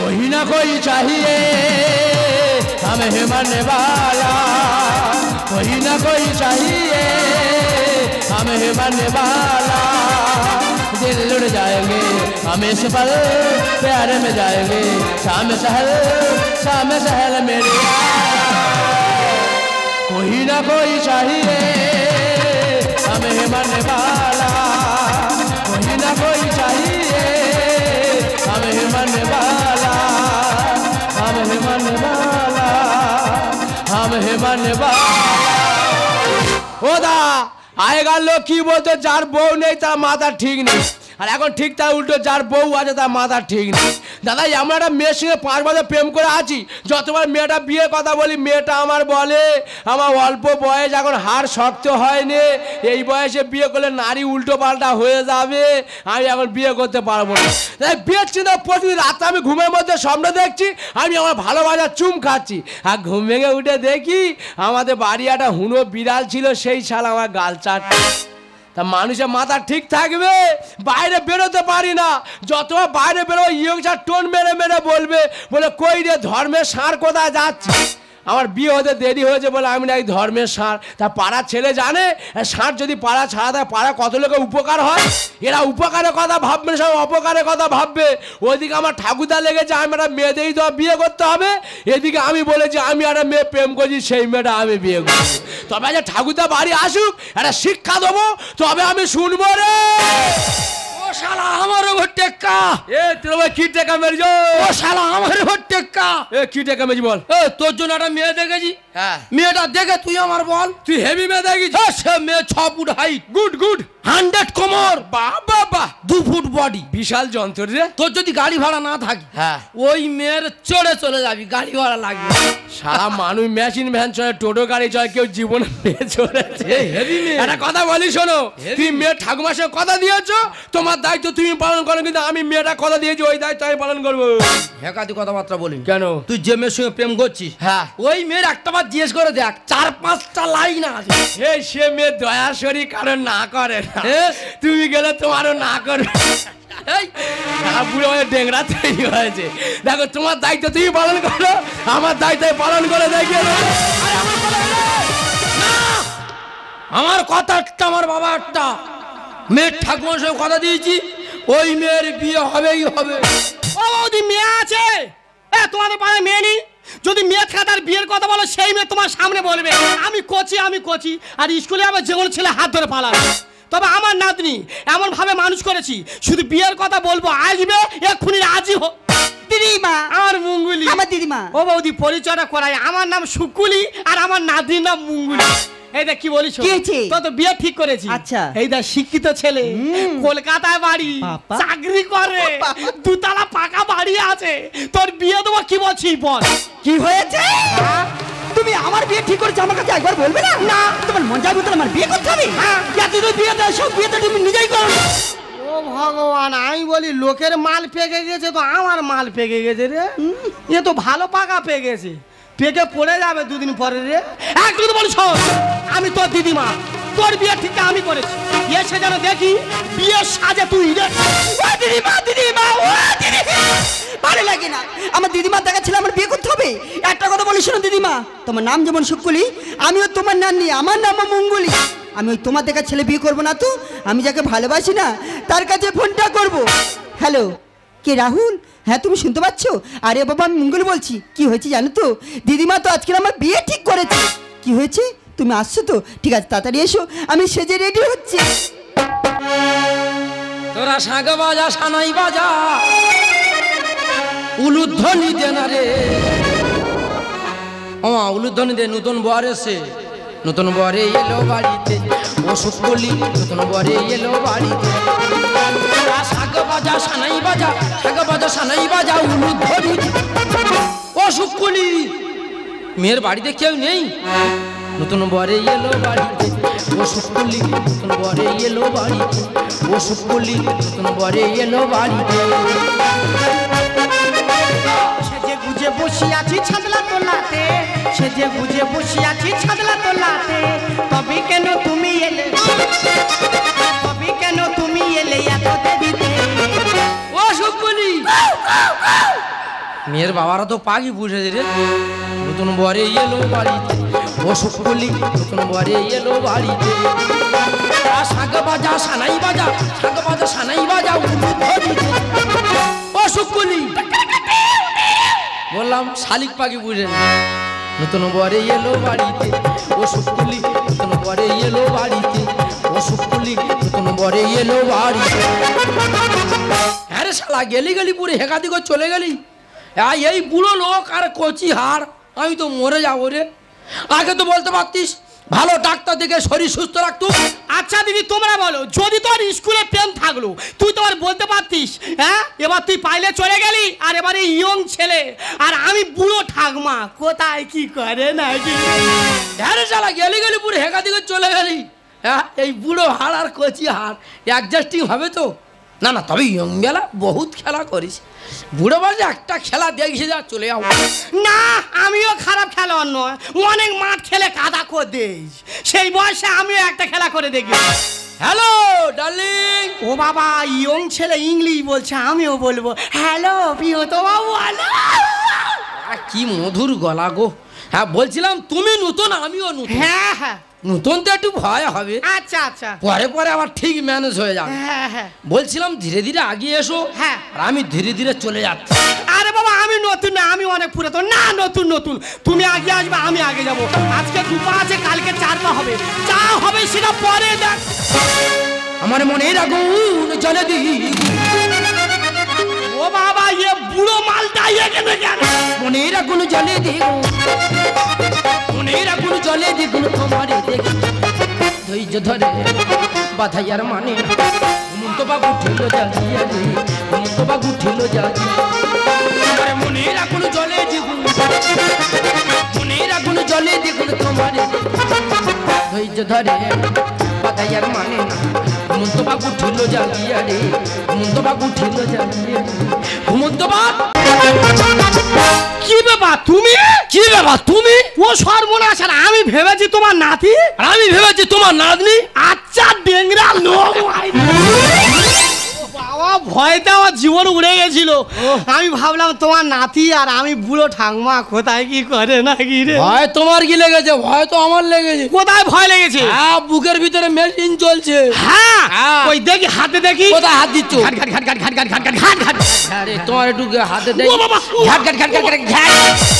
कोई ना कोई चाहिए हमें मरने वाला, कोई ना कोई चाहिए हमें मरने वाला। दिल लुट जाएंगे हम इस पल प्यारे में जाएंगे, शाम सहल मेरे कोई ना कोई चाहिए हमें मरने वाला, कोई ना कोई चाहिए हमें मरने वाला, हमें मरने वाला, हमें मरने वाला। ओदा आएगा लोग की बोलते जार बो नहीं तार माथा ठीक नहीं, আর এখন ঠিক তার উল্টো যার বউ আছে তার মাথা ঠিক নেই। দাদা আমরা একটা মেয়ের সঙ্গে 5 বছর প্রেম করে আছি, যতবার মেয়েটা বিয়ে কথা বলি মেয়েটা আমার বলে আমার অল্প বয়স এখন হাড় শক্ত হয়নি, এই বয়সে বিয়ে করলে নারী উল্টো পাল্টা হয়ে যাবে, আমি এখন বিয়ে করতে পারবো না। তাই বিয়ের চিন্তা প্রতিদিন রাতে আমি ঘুমের মধ্যে স্বপ্ন দেখছি আমি আমার ভালোবাসার চুম খাচ্ছি, আর ঘুম ভেঙে উঠে দেখি আমাদের বাড়ি একটা হুনো বিড়াল ছিল সেই শাল আমার গাল চাটছে। তা মানুষের মাথা ঠিক থাকবে, বাইরে বেরোতে পারি না, যতবার বাইরে বেরোবো ইয়ংস্টার টোন মেরে মেরে বলবে বলে কই রে ধর্মের সার কোথায় যাচ্ছে। আমার বিয়ে হতে দেরি হয়েছে বলে আমি নাকি ধর্মের সার, তা পাড়ার ছেলে জানে সার যদি পাড়া ছাড়া দেয় পাড়া কত লোকের উপকার হয়, এরা উপকারের কথা ভাববে সব অপকারের কথা ভাববে। ওইদিকে আমার ঠাকুরদা লেগেছে আমি একটা মেয়ে দেখি তো বিয়ে করতে হবে, এদিকে আমি বলেছি আমি একটা মেয়ে প্রেম করছি সেই মেয়েটা আমি বিয়ে করছি। তবে আজ ঠাকুরদা বাড়ি আসুক একটা শিক্ষা দেবো তবে আমি শুনবো রে। শালা আমার উপর টেক্কা, এ তোর ভাই কি টেক্কা মেরেছ? ও শালা আমার উপর টেক্কা, এ কি টেক্কা মেরেছি বল? এ তোর জন্য একটা মেয়ে দেখেছি, হ্যাঁ মেয়েটা দেখে তুই আমার বল তুই হেভি মেয়ে দেখিস? সে মেয়ে 6 ফুট হাইট, গুড গুড 100 কোমর, বাবা বাহ 2 ফুট বডি, বিশাল যন্ত্র রে। তোর যদি গাড়ি ভাড়া না থাকে হ্যাঁ ওই মেয়ের চড়ে চলে যাবি, গাড়ি ভাড়া লাগবে। সারা মানুষ মেশিন ভ্যান চড়ে টোটো গাড়ি চড়ে, কেউ জীবনে মেয়ে চড়েছে হেভি মেয়ে। একটা কথা বলি শোনো, তুমি মেয়ের ঠাকুমার সঙ্গে কথা দিয়েছো তোমার দায়িত্ব তুমি পালন করো, কিন্তু আমি মেয়েটা কথা দিয়েছি ওই দায়িত্ব আমি পালন করবো। একাধিক কথাবার্তা বলি কেন? তুই যে মেয়ের সঙ্গে প্রেম করছিস হ্যাঁ ওই মেয়ের একটাবার জিজ্ঞেস করে দেখ 4-5টা লাইন আছে। এই সে মেয়ে দয়াশরী কারণ না করে না, তুমি গেলে তোমারও না করবে। বুড়ো হয়ে ডেংরা তৈরি হয়েছে, দেখো তোমার দায়িত্ব তুমি পালন করো, আমার দায়িত্ব পালন করে দেখিয়ে আমার কথা একটা আমার বাবা একটা মেয়ের ঠাকুমার সঙ্গে কথা দিয়েছি ওই মেয়ের বিয়ে হবেই হবে। ও বৌদি মেয়ে আছে তোমাদের পাড়ে মেয়ে নেই? যদি মেয়ে থাকে তার বিয়ের কথা বলো সেই মেয়ে তোমার সামনে বলবে আমি কোচি, আর স্কুলে আবার যে কোনো ছেলে হাত ধরে পালাবে। তবে আমার নাতনি এমন ভাবে মানুষ করেছি শুধু বিয়ের কথা বলবো আসবে এক্ষুনি রাজি হো। দিদিমা আমার মুঙ্গুলি, আমার দিদিমা। ও বৌদি পরিচয়টা করাই, আমার নাম শুকুলি আর আমার নাতনির নাম মুঙ্গুলি। এই দেখ কি বলিস তো বিয়ে ঠিক করেছি। আচ্ছা এই দেখ শিক্ষিত ছেলে, কলকাতায় বাড়ি, চাকরি করে, 2 তলা পাকা বাড়ি আছে, তোর বিয়ে দেবো কি বলছিস বল? কি হয়েছে? তুমি আমার বিয়ে ঠিক করেছো আমার কাছে একবার বলবে না? না তোমার মন যাবে তো আমার বিয়ে করতে হবে? তুই বিয়ে দাও, সব বিয়ে তো তুমি নিজেই করো। ও ভগবান, আমি বলি লোকের মাল পেকে গেছে তো আমার মাল পেকে গেছে রে। এ তো ভালো পাকা পেকে গেছে, পেকে পড়ে যাবে 2 দিন পরে রে। একটু তো বলিস আমি তোর দিদিমা, তোর বিয়ে ঠিক আমি করেছি, এসে যেন দেখি বিয়ে সাজে তুই রে। দিদিমা দিদিমা ও দিদিমা ভালো লাগে না, আমার দিদিমা দেখা ছিল আমার বিয়ে করতে হবে। একটা কথা বলি শোনো দিদিমা, তোমার নাম যেমন শুকুলি আমিও তোমার নাতনি, আমার নাম মঙ্গলি। আমি ওই তোমার দেখা ছেলে বিয়ে করবো না তো, আমি যাকে ভালোবাসি না তার কাছে ফোনটা করব। হ্যালো কে রাহুল? হ্যাঁ তুমি শুনতে পাচ্ছ? আরে বাবা আমি মঙ্গল বলছি। কি হয়েছে জানো তো দিদিমা, তো আজকে আমার বিয়ে ঠিক করেছে। কি হয়েছে তুমি আসছো তো? ঠিক আছে তাড়াতাড়ি এসো, আমি সেজে রেডি হচ্ছি। তোরা শাঁখ বাজা সানাই বাজা উলুধ্বনি দে না রে, উলুধ্বনি দে। নতুন বর এসে, নতুন বরে এলো বাড়িতে, ও শুকুলি নতুন বরে এলো বাড়িতে। শাঁখ বাজা সানাই বাজা, শাঁখ বাজা সানাই বাজা উলুধ্বনি। ও শুকুলি মেয়ের বাড়িতে কেউ নেই, নতুন বরে এলো বাড়িতে, ও শুকুলি নতুন বরে এলো বাড়িতে, ও শুকুলি নতুন বরে এলো বাড়িতে। সেজে গুজে বসে আছি ছাদলা তোলাতে, সেজে গুজে বসে আছি ছাদলা তোলাতে, তবে কেন তুমি এলে, তবে কেন তুমি এলে এত দেরিতে? ও শুকুলি মেয়ের বাবারা তো পাগি বুঝেছে রে। নতুন বরে এলো বাড়িতে অসুখ করলি, নতুন বরে এলো বাড়িতে শাক বাজা সানাই বাজা, শাক বাজা সানাই বাজা অসুখ করলি। বললাম শালিক পাখি বুঝে। নতুন বরে এলো বাড়িতে অসুখ করলি, নতুন বরে এলো বাড়িতে অসুখ করলি, নতুন বরে এলো বাড়িতে। হ্যাঁ রে শালা, গেলি গেলি পুরো হেকাদি করে চলে গেলি। এই বুড়ো লোক আর কচি হাড়, আমি তো মরে যাবো রে। আগে তো বলতে পারতিস, ভালো ডাক্তার দেখে শরীর সুস্থ রাখতো। আচ্ছা দিদি তোমরা বলো, যদি তোর স্কুলে প্রেম থাকলো তুই তো আর বলতে পারতিস। হ্যাঁ, এবার তুই পাইলে চলে গেলি, আর এবারে ইয়ং ছেলে আর আমি বুড়ো ঠাকমা, কোথায় কি করে নাকি। হ্যাঁ রে শালা, গেলি গেলি পুরো হেকাদি করে চলে গেলি। হ্যাঁ, এই বুড়ো হাড় আর কচি হাড় অ্যাডজাস্টিং হবে তো? না না, তবে ইয়ং বেলা বহুত খেলা করিস, বুড়ো বয়সে একটা খেলা দেখে যা চলে যাও। না, আমিও খারাপ খেলোয়াড় নয়, অনেক মাঠ খেলে কাদা করে দিস, সেই বয়সে আমিও একটা খেলা করে দেখি। Hello darling. ও বাবা, ইয়ং ছেলে ইংলিশ বলছে, আমিও বলবো হ্যালো প্রিয়তো বাবু। কি মধুর গলা গো। হ্যাঁ বলছিলাম তুমি নতুন, আমিও নতুন। হ্যাঁ হ্যাঁ, নতুন তো একটু ভয় হবে, আচ্ছা আচ্ছা, পরে পরে আবার ঠিক ম্যানেজ হয়ে যাবে। হ্যাঁ হ্যাঁ, বলছিলাম ধীরে ধীরে আগিয়ে এসো। হ্যাঁ, আর আমি ধীরে ধীরে চলে যাচ্ছি। আরে বাবা আমি নতুন না, আমি অনেক পুরাতন। না, নতুন নতুন, তুমি আগে আসবে আমি আগে যাব। আজকে দুপা আছে, কালকে চারপা হবে, যা হবে সেটা পরে দেখ। আমার মনের আগুন জ্বলে দি। ও বাবা, এ বুড়ো মালটা এখানে কেন? মনের আগুন জ্বলে দি, মনের আগুন জ্বলে দ্বিগুণ তোমারে দেখি। ধৈর্য ধরে বাধাইয়ার মানে মন্ত বাবু ঠেল জ্বালিয়ে রে, মন্ত বাবু ঠেল জ্বালিয়ে। আমার মনের আগুন জ্বলে দ্বিগুণ, মনের আগুন জ্বলে দ্বিগুণ তোমারে দেখি। ধৈর্য ধরে বাধাইয়ার মানে না মন্ত বাবু ঠেল জ্বালিয়ে রে, মন্ত বাবু ঠেল জ্বালিয়ে। ঘুমন্ত বাবু কি ব্যাপার তুমি? কি ব্যাপার তুমি? ও সর্বনাশ, আর আমি ভেবেছি তোমার নাতি, আর আমি ভেবেছি তোমার নাতনি। আচ্ছা ডেংরা লোক। বাবা, ভয়তে আমার জীবন উড়ে গেছিল। আমি ভাবলাম তোমার নাতি আর আমি বুড়ো ঠাকমা, কোথায় কি করে নাকি রে। ভয় তোমার কি লেগেছে? ভয় তো আমার লেগেছে। কোথায় ভয় লেগেছে? হ্যাঁ, বুকের ভিতরে মেশিন চলছে। হ্যাঁ, হ্যাঁ। ওই দেখি হাতে দেখি। কোথায় হাত দিচ্ছ? ঘাট ঘাট ঘাট ঘাট ঘাট ঘাট ঘাট ঘাট ঘাট। আরে তোমার একটু হাতে দেই। ও বাবা, ও। ঘাট ঘাট ঘাট ঘাট ঘাট ঘাট।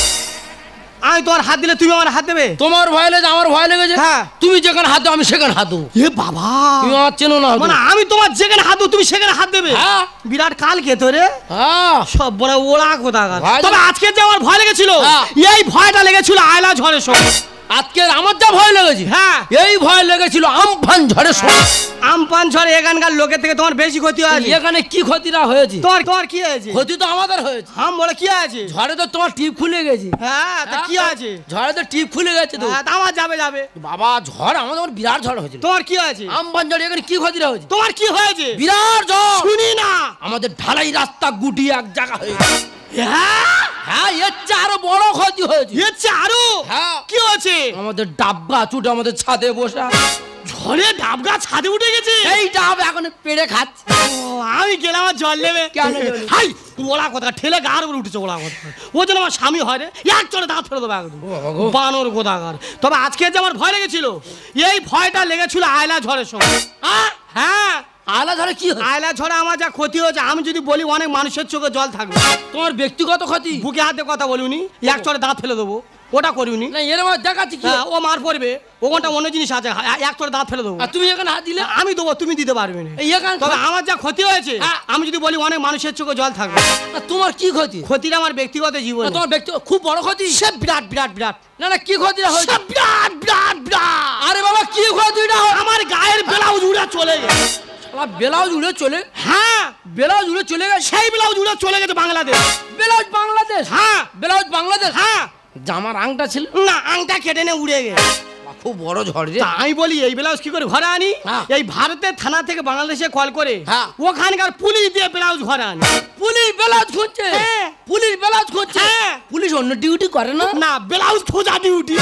আমি তোমার হাত দিলে তুমি আমার হাত দেবে? তোমার ভয় লেগেছে, আমার ভয় লেগেছে। হ্যাঁ। তুমি যেখানে হাত দাও আমি সেখানে হাত দেবো। এ বাবা, তুমি আমার চেনো না হয়তো। মানে আমি তোমার যেখানে হাত দেবো তুমি সেখানে হাত দেবে? হ্যাঁ। বিরাট কাল কে তোরে। হ্যাঁ। সব বড় ওড়া কোথাকার। ভয় তবে আজকে যে আমার ভয় লেগেছিল, হ্যাঁ। এই ভয়টা লেগেছিল আয়লা ঝড়ের সময়। আজকে আমার যা ভয় লেগেছে, হ্যাঁ, এই ভয় লেগেছিল আমফান ঝড়ের সময়। আমপান ঝড়ে এখানকার লোকের থেকে তোমার বেশি ক্ষতি হয়েছে। এখানে কি ক্ষতিটা হয়েছে? তোমার কি হয়েছে? ক্ষতি তো আমাদের হয়েছে। হাম বলে কি আছে? ঝড়ে তো তোমার টিপ খুলে গেছে। হ্যাঁ, তা কি আছে? ঝড়ে তো টিপ খুলে গেছে তো। হ্যাঁ, তা আমার যাবে যাবে। বাবা, ঝড় আমাদের বিরাট ঝড় হয়েছিল। তোমার কি আছে? আমফান ঝড়ে এখানে কি ক্ষতিটা হয়েছে? তোমার কি হয়েছে? বিরাট ঝড়। শুনি না। আমাদের ঢালাই রাস্তা গুটি এক জায়গা হয়ে গেছে। হ্যাঁ, হ্যাঁ, এর চেয়ে আরো বড় ক্ষতি হয়েছে। এর চেয়ে আরো? হ্যাঁ। কি হয়েছে? আমাদের ডাব গাছ উঠে আমাদের ছাদে বসা। ঝড়ে ডাব গাছ ছাদে উঠে গেছে। এই ডাব এখন পেড়ে খাচ্ছে। ও, আমি গেলাম আর জল নেবে। কেন নেবে? হাই, ওলা কথা ঠেলে গার উপরে উঠেছে ওলা কথা। ও যেন আমার স্বামী হয় রে, এক চড়ে দাঁত ফেলে দেবো একদম। বাবা গো। বানর কোথাকার। তবে আজকে যে আমার ভয় লেগেছিল, এই ভয়টা লেগেছিল আয়লা ঝড়ের সময়। হ্যাঁ, আলা ঝড়ে কি হয়েছে? আয়লা ঝড়ে আমার যা ক্ষতি হয়েছে, আমি যদি বলি অনেক মানুষের চোখে জল থাকবে। তোমার ব্যক্তিগত ক্ষতি? বুকে হাতে কথা বলিনি, এক চড়ে দাঁত ফেলে দেবো, ওটা করিনি। না, এর মধ্যে দেখাচ্ছি কি? হ্যাঁ, ও মার পড়বে, ওখানটা অন্য জিনিস আছে, এক চড়ে দাঁত ফেলে দেবো। আর তুমি এখানে হাত দিলে? আমি দেবো, তুমি দিতে পারবে না। এই এখানে তবে আমার যা ক্ষতি হয়েছে, হ্যাঁ। আমি যদি বলি অনেক মানুষের চোখে জল থাকবে। না, তোমার কি ক্ষতি? ক্ষতিটা আমার ব্যক্তিগত জীবন। না, তোমার ব্যক্তি খুব বড় ক্ষতি? সে বিরাট বিরাট বিরাট। না না, কি ক্ষতিটা হয়েছে? সে বিরাট বিরাট বিরাট। আরে বাবা, কি ক্ষতিটা হয়েছে? আমার গায়ের ব্লাউজ উড়ে চলে গেছে। শালা, ব্লাউজ উড়ে চলে? হ্যাঁ, ব্লাউজ উড়ে চলে গেছে? সেই ব্লাউজ উড়ে চলে গেছে বাংলাদেশ। ব্লাউজ বাংলাদেশ? হ্যাঁ, ব্লাউজ বাংলাদেশ? হ্যাঁ। জামার আংটা ছিল? না, আংটা কেটে নে উড়ে গেছে। খুব বড় ঝড় রে। তা আমি বলি এই ব্লাউজ কি করে ঘরে আনি? হ্যাঁ। এই ভারতের থানা থেকে বাংলাদেশে কল করে হ্যাঁ। ওখানকার পুলিশ দিয়ে ব্লাউজ ঘরে আনি। পুলিশ ব্লাউজ খুঁজছে? হ্যাঁ। পুলিশ ব্লাউজ খুঁজছে? হ্যাঁ। পুলিশ অন্য ডিউটি করে না? না, ব্লাউজ খোঁজা ডিউটি।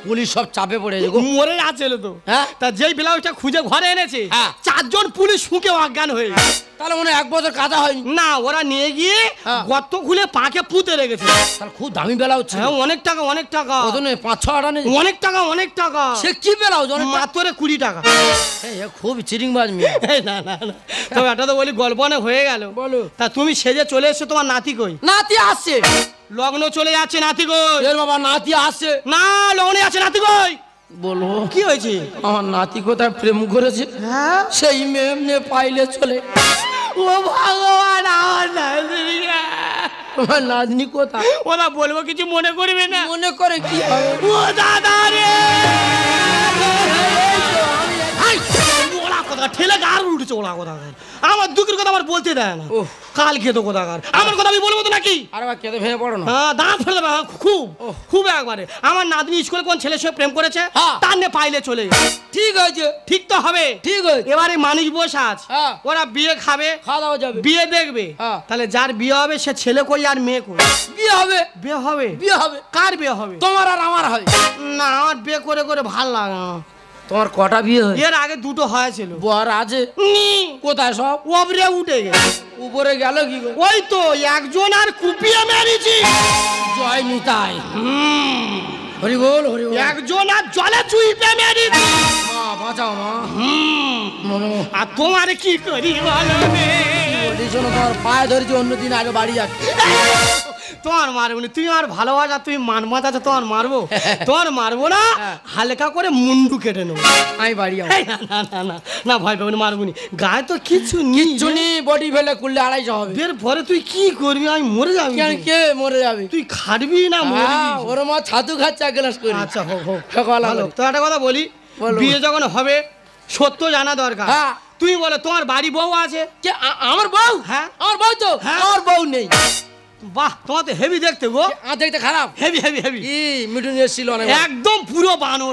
পুলিশ সব চাপে পড়ে গো। মরে যাচ্ছিল তো। হ্যাঁ। তা যেই ব্লাউজটা খুঁজে ঘরে এনেছে, হ্যাঁ। 4 জন পুলিশ শুকে অজ্ঞান হয়ে গেছে। তাহলে মনে হয় 1 বছর কাজা হয়নি। না, ওরা নিয়ে গিয়ে হ্যাঁ। গর্ত খুলে পাকে পুঁতে রেখেছে। তাহলে খুব দামি ব্লাউজ ছিল। হ্যাঁ, অনেক টাকা, অনেক টাকা, কত নেই? 5-6 আটা নেই? অনেক টাকা, অনেক টাকা। সে কি ব্লাউজ? অনেক মাত্র 20 টাকা। খুব চিরিংবাজ মেয়ে। এই না না না, তো এটা তো বলি গল্প অনেক হয়ে গেল। বলো। তা তুমি সেজে চলে এসছো, তোমার নাতি কই? নাতি আসছে। লগ্ন চলে যাচ্ছে, নাতি কই? এর বাবা নাতি আসছে। না, লগ্নে আছে, নাতি কই? বলবো কি হয়েছে? আমার নাতি কোথায় প্রেম করেছে, হ্যাঁ, সেই মেয়ে এমনি পাইলে চলে। ও ভগবান, আমার নাতনি। তোমার নাতনি কোথায়? ওরা বলবো, কিছু মনে করবে না। মনে করে কি হবে? ও দাদা রে, ওরা কথা ঠেলে গার উঠেছে, ওরা কথা। আমার দুঃখের কথা আমার বলতে দেয় না। ওহ। কাল খেতো কোথাকার, আমার কথা আমি বলবো তো নাকি? আরে বা কেঁদে ভেঙে পড়ো না। হ্যাঁ, দাঁত ফেলে দেবে, খুব খুব একবারে। আমার নাতনি স্কুলে কোন ছেলের সঙ্গে প্রেম করেছে, হ্যাঁ। তার নিয়ে পাইলে চলে যায়। ঠিক আছে, ঠিক তো হবে। ঠিক আছে। এবারে মানুষ বসে আছে, হ্যাঁ। ওরা বিয়ে খাবে, খাওয়া দাওয়া যাবে, বিয়ে দেখবে। হ্যাঁ। তাহলে যার বিয়ে হবে সে ছেলে কই আর মেয়ে কই? বিয়ে হবে। বিয়ে হবে। বিয়ে হবে। কার বিয়ে হবে? তোমার আর আমার হয় না, আমার বিয়ে করে করে ভাল লাগে না। তোমার কটা বিয়ে হয়? এর আগে 2টো হয়েছিল। বর আছে কোথায়? সব ওপরে উঠে গেছে। উপরে গেল কি গো? ওই তো একজন আর কুপিয়ে মেরেছি। জয় নিতাই। হরি বল, হরি বল। একজন আর জলে চুইপে মেরেছি। মা বাঁচাও মা। আর তোমার কি করি বলো রে? বলিস না, তোমার পায়ে ধরেছি, অন্যদিন আগে বাড়ি যাচ্ছি। তোমার মারবো না, তুমি আর ভালোবাসা, তুমি মানমাত আছে, তোমার মারবো? তোমার মারবো না, হালকা করে মুন্ডু কেটে নেবো। আমি বাড়ি যাবো। এই না না না না না, ভয় পাবো না, মারবো নি। গায়ে তো কিছু নেই। চুনি বডি ফেলে করলে 250 হবে। এর পরে তুই কি করবি? আমি মরে যাবি। কেন, কে মরে যাবে? তুই খাটবি না মরবি? ওর মা ছাতু খাচ্ছে 1 গ্লাস করে। আচ্ছা, হোক হোক। সকাল ভালো। হলো। তো একটা কথা বলি, বলো। বিয়ে যখন হবে সত্য জানা দরকার। হ্যাঁ। তুই বলো, তোমার বাড়ি বউ আছে? কে? আমার বউ? হ্যাঁ। আমার বউ তো? হ্যাঁ। আমার বউ নেই। বাহ, তোমার তো হেভি দেখতে গো। দেখতে খারাপ? Heavy heavy heavy. কি মিঠুন এসেছিল অনেক। একদম পুরো বানর।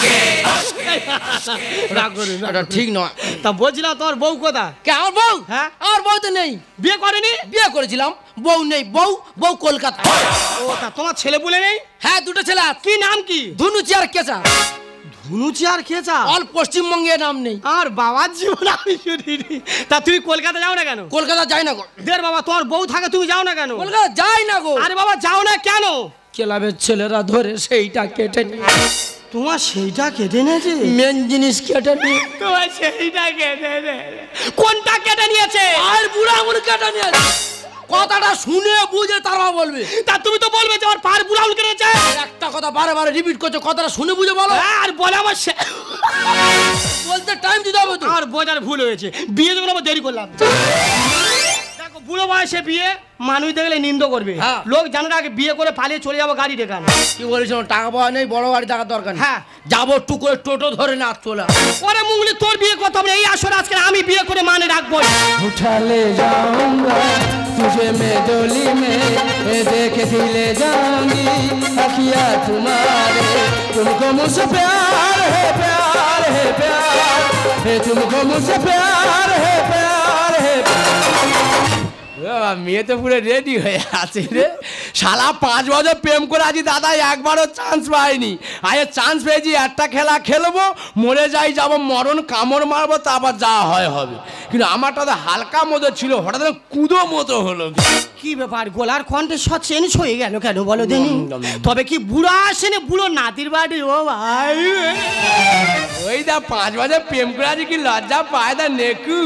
রাগ করিস না। এটা ঠিক নয়। তা বলছিলাম, তোমার বউ কোথা? কে? আমার বউ? হ্যাঁ। আমার বউ তো নেই। বিয়ে করেনি? বিয়ে করেছিলাম, বউ নেই। বউ কলকাতা। ও, তা তোমার ছেলে বলে নেই? হ্যাঁ, 2টো ছেলে আছে। কি নাম কি? ধুনুচি আর কেচা। ধুনুচি আর খেচা? অল পশ্চিমবঙ্গে নাম নেই। আর বাবার জীবন আমি শুনিনি। তা তুমি কলকাতা যাও না কেন? কলকাতা যাই না গো। দের বাবা, তোমার বউ থাকে, তুমি যাও না কেন? কলকাতা যাই না গো। আরে বাবা, যাও না কেন? ক্লাবের ছেলেরা ধরে সেইটা কেটে নিয়ে, তোমার সেইটা কেটে নিয়েছে? মেন জিনিস কেটে নিয়ে। তোমার সেইটা কেটে নিয়েছে? কোনটা কেটে নিয়েছে? আর বুড়া আঙুল কেটে নিয়ে। কথাটা শুনে বুঝে তারপর বলবে। তা তুমি তো বলবে যে আমার পার বুড়া আঙুল কেটেছে। একটা কথা বারে বারে রিপিট করছো, কথাটা শুনে বুঝে বলো। হ্যাঁ, আর বলে আমার বলতে টাইম দিতে হবে তো। আমার বোঝার ভুল হয়েছে, বিয়ে যখন আবার দেরি করলাম। দেখো, বুড়ো বয়সে বিয়ে মানুষ দেখলে নিন্দ করবে। হ্যাঁ। লোক জানার আগে বিয়ে করে পালিয়ে চলে যাবো গাড়ি ডেকে আনো। কি বলিস, টাকা পাওয়া নেই, বড় গাড়ি টাকার দরকার নেই। হ্যাঁ। যাবো টুক করে টোটো ধরে না চলে আসবো। ওরে মুঙ্গলি, তোর বিয়ে করতে হবে না। এই আসর আজকে আমি বিয়ে করে মানে রাখবো। उठा ले जाऊंगा तुझे मैं डोली में, देख ही ले जाऊंगी अखिया तुम्हारे, तुमको मुझसे प्यार है, प्यार है, प्यार है, तुमको मुझसे प्यार है, प्यार है। মেয়ে তো পুরো রেডি হয়ে আছে রে। শালা 5 বছর প্রেম করে আছি দাদা, একবারও চান্স পাইনি। আজ চান্স পেয়েছি, একটা খেলা খেলবো, মরে যাই যাবো, মরণ কামড় মারবো, তারপর যা হয় হবে। কিন্তু আমারটা তো হালকা মতো ছিল, হঠাৎ কুদো মতো হলো। কি ব্যাপার, গলার কণ্ঠে সব চেঞ্জ হয়ে গেল কেন বলো দিনি? তবে কি বুড়ো আসেনি? বুড়ো নাতির বাড়ি। ও ভাই, ওই দা 5 বছর প্রেম করে আছি, কি লজ্জা পায় দা নেকু।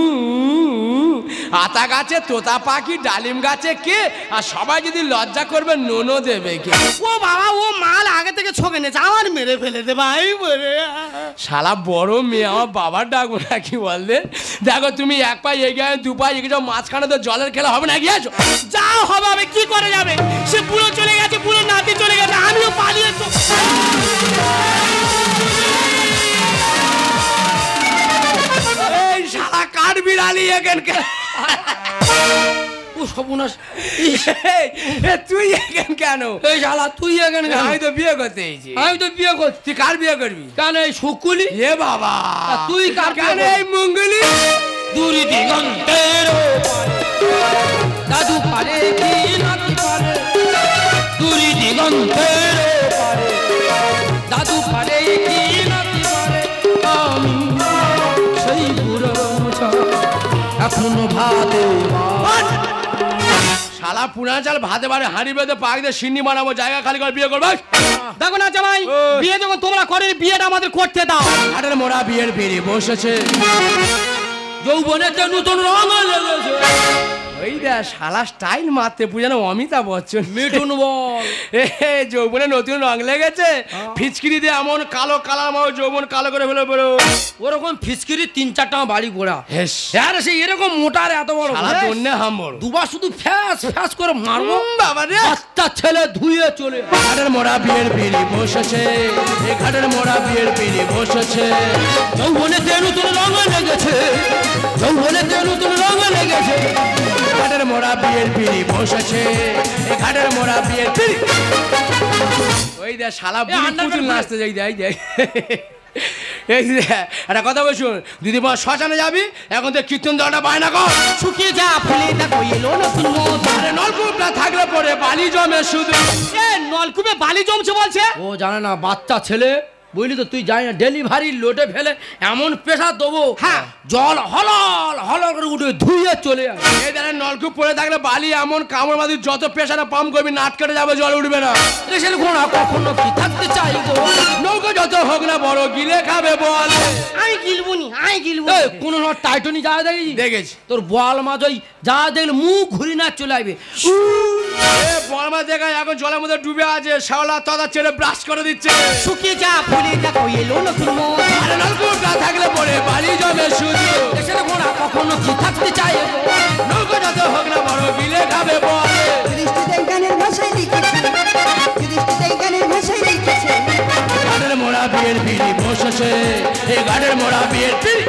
আতা গাছে তোতা পাখি, ডালিম গাছে কে, আর সবাই যদি লজ্জা করবে নোনো দেবে কে? ও বাবা, ও মাল আগে থেকে ছকে নেছে, আমার মেরে ফেলে দে ভাই বলে। শালা বড় মেয়ে, আমার বাবার ডাকবো না কি বললে? দেখো তুমি 1 পা এগিয়ে 2 পা এগিয়ে যাও, মাঝখানে তো জলের খেলা হবে না, গিয়েছো যা হবে হবে, কি করে যাবে? সে বুড়ো চলে গেছে, বুড়ো নাতি চলে গেছে, আমিও পালিয়ে তো। এই শালা কাঠ বিড়ালি এখানকার। ও সর্বনাশ। তুই এখান কেন? এই শালা তুই এখানে কেন? আমি তো বিয়ে করতে এসেছি। আমি তো বিয়ে করছি। তুই কার বিয়ে করবি? কেন এই শুকুলি? এ বাবা, তুই কার কেন এই মঙ্গলি? দূরি দিগন্তের দাদু পারে কি নাতি পারে, দূরি দিগন্তের পারে দাদু ভাতে শালা পুনা চাল ভাতে বাড়ি হাঁড়ি বেঁধে পাক দিয়ে সিন্নি বানাবো, জায়গা খালি করে বিয়ে করবে। দেখো না জামাই, ওই। বিয়ে যখন তোমরা করে বিয়েটা আমাদের করতে দাও। ঘাটের মোড়া বিয়ের পিড়ি বসেছে, যৌবনেতে নতুন রঙ লেগেছে। ওই দে শালা স্টাইল মারতে পুজানো অমিতাভ বচ্চন। মিঠুন বল এ যৌবনে নতুন রং লেগেছে, ফিচকিরি দিয়ে এমন কালো কালার মাও যৌবন কালো করে ফেলে বলো। ওরকম ফিসকিরি 3-4টা বাড়ি গোড়া। হেস আরে সেই এরকম মোটার এত বড় শালা তন্নে হাম্বর দুবার শুধু ফ্যাস ফ্যাস করে মারবো, বাবা রে। বাচ্চা ছেলে ধুয়ে চলে। ঘাটের মোড়া বিয়ের পিড়ি বসেছে, এ ঘাটের মোড়া বিয়ের পিড়ি বসেছে, যৌবনেতে নতুন রঙ লেগেছে, যৌবনেতে নতুন রঙ লেগেছে। ঘাটের মোড়া বিয়ের পিড়ি বসেছে, এ ঘাটের মোড়া বিয়ের পিড়ি। ওই দে শালা বুড়ি পুতুল নাচতে যাই যাই যাই। এই যে একটা কথা বলছুন, দিদি মা শ্মশানে যাবি, এখন তো কীর্তন দলটা বায়না কর। শুকিয়ে যা ফুলে দেখো এলো নতুন মত। আরে নলকূপটা থাকলে পরে বালি জমে শুধু। এ নলকূপে বালি জমছে বলছে। ও জানে না বাচ্চা ছেলে, বুঝলি তো, তুই জানি না ডেলিভারি লোটে ফেলে এমন প্রেশার দেবো, হ্যাঁ। জল হলল হলল করে উঠে ধুয়ে চলে আসে। এই দাঁড়া নলকূপ পড়ে থাকলে বালি এমন কামড় মাদি, যত প্রেশারে পাম্প করবি নাট কেটে যাবে, জল উঠবে না। রেশের ঘোড়া কখনো কি থাকতে চাইবো, নৌকো যত হোক না বড়, গিলে খাবে বল। আমি গিলবুনি, আমি গিলবো। কোন টাইটনি যা দেখেছি দেখেছি তোর বল মাছ ওই যা দেখলে মুখ ঘুরি না চলে আসবে। এ বর্মা দেখায় এখন জলের মধ্যে ডুবে আছে, শ্যাওলা তদা ছেড়ে ব্রাশ করে দিচ্ছে। শুকিয়ে যা ফুলে দেখো এলো নতুন মত। আরে নলকূপটা থাকলে পরে বালি জমে শুধু, রেশের ঘোড়া কখনো কি থাকতে চাইবো, নৌকো যত হোক না বড়, গিলে খাবে বল। যুধিষ্ঠির গানের ভাষায় লিখেছে, যুধিষ্ঠির গানের ভাষায় লিখেছে। ঘাটের মোড়া বিয়ের পিড়ি বসেছে, এই ঘাটের মোড়া বিয়ের পিড়ি।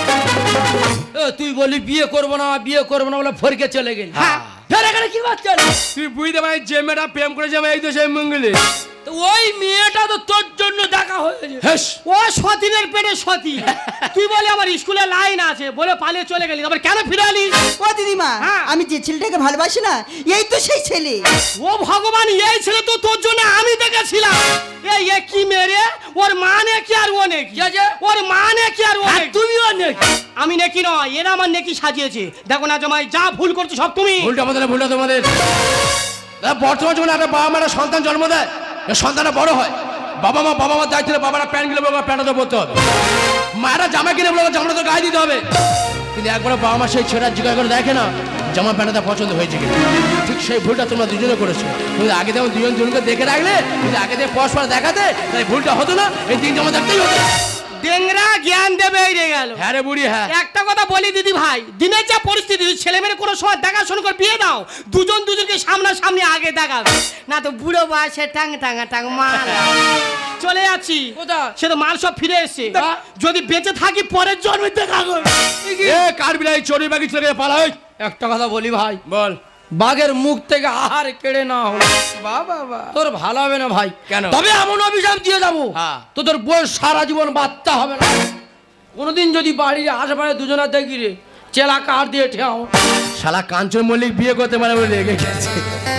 তুই বলি বিয়ে করবো না বিয়ে করবো না বলে ফরকে চলে গেলি। হ্যাঁ। ফের এখানে কি বাচ্চা? তুই বুঝতে পারি যে মেয়েটা প্রেম করে যাবে, এই তো সেই মঙ্গলি। তো ওই মেয়েটা তো তোর জন্য দেখা হয়েছে। হেস ও সতীনের পেটে সতী। তুই বলে আমার স্কুলে লাইন আছে বলে পালিয়ে চলে গেলি, আবার কেন ফিরে আলি? ও দিদিমা, হ্যাঁ। আমি যে ছেলেটাকে ভালোবাসি না, এই তো সেই ছেলে। ও ভগবান, এই ছেলে তো তোর জন্য আমি দেখেছিলাম। এই এ কি মেরে, ওর মানে কি আর ও নেকি? কি আছে? ওর মানে কি আর ও আর নেকি? তুমিও নেকি? আমি নেকি নয়, এরা আমার নেকি সাজিয়েছে। দেখো না জামাই, যা ভুল করছো সব তুমি। ভুলটা আমাদের, ভুলটা তোমাদের। বর্তমান যখন একটা বাবা মারা সন্তান জন্ম দেয়, সন্তানটা বড় হয়, বাবা মা দায়িত্ব, বাবারা প্যান্ট কিনে বলবো প্যান্টটা তো পরতে হবে, মায়েরা জামা কিনে বলবো জামাটা তো গায়ে দিতে হবে। কিন্তু একবার বাবা মা সেই ছেলেটা জিজ্ঞাসা করে দেখে না জামা প্যান্টটা পছন্দ হয়েছে কিনা। ঠিক সেই ভুলটা তোমরা দুজনে করেছো। কিন্তু আগে যেমন দুজনকে দেখে রাখলে, কিন্তু আগে থেকে পরস্পর দেখাতে, তাই ভুলটা হতো না, এই তিনটা আমার দেখতেই হতো। ডেংরা জ্ঞান দেবে এই রে গেল। হ্যাঁ রে বুড়ি, হ্যাঁ। একটা কথা বলি দিদি ভাই, দিনের যা পরিস্থিতি, ছেলে মেয়ের কোনো সময় দেখাশোনা করে বিয়ে দাও, দুজনকে সামনাসামনি আগে দেখাবে, না তো বুড়ো বয়সে টাং মাল চলে যাচ্ছি। কোথায়? সে তো মাল সব ফিরে এসছে। যদি বেঁচে থাকি পরের জন্মে দেখা করবে। এ কার বিলাই চড়ি বাকি চলে গেলে পালা। একটা কথা বলি ভাই, বল। বাঘের মুখ থেকে আহার কেড়ে না হলো বাবা তোর ভালো হবে না ভাই। কেন? তবে এমন অভিশাপ দিয়ে যাবো, হ্যাঁ। তোদের বয়স সারা জীবন বাচ্চা হবে না। কোনোদিন যদি বাড়ির আশেপাশে দুজনা দেখি রে, চেলা কার দিয়ে ঠেও। শালা কাঞ্চন মল্লিক বিয়ে করতে পারে বলে রেগে গেছে।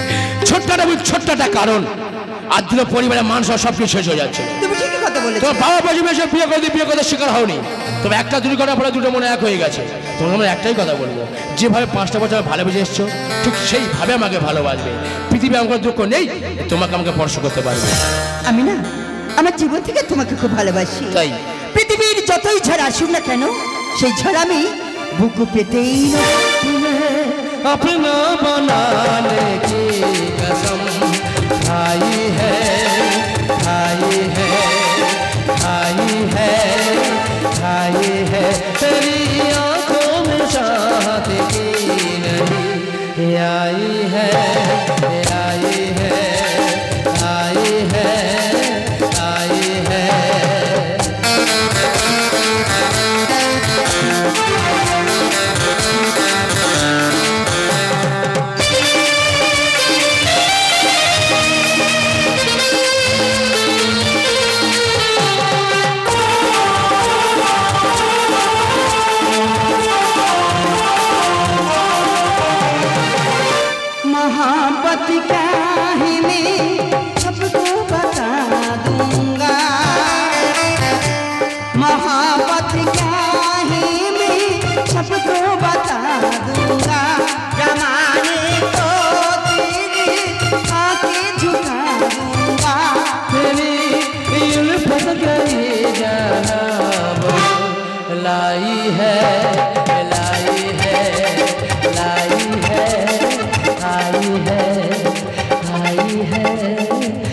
ছোট্টটা কারণ আর দিল পরিবারের মান সবকিছু শেষ হয়ে যাচ্ছে। তুমি ঠিকই কথা বলেছো। তোমার বাবা পরিবেশে বিয়ে করতে শিকার হওনি, তবে একটা দুর্ঘটনার পরে দুটো মনে এক হয়ে গেছে। তোমার আমরা একটাই কথা বলবো, যেভাবে 5টা বছর ভালোবেসে এসছো, ঠিক সেইভাবে আমাকে ভালোবাসবে। পৃথিবী আমার দুঃখ নেই, তোমাকে আমাকে স্পর্শ করতে পারবে। আমি না আমার জীবন থেকে তোমাকে খুব ভালোবাসি। তাই পৃথিবীর যতই ঝড় আসুক না কেন, সেই ঝড় আমি বুকু পেতেই না। अपना बनाने की कसम खाई है खाई है खाई है खाई है तेरी आंखों में शाहत की नहीं आई है आई है आई है आई है। है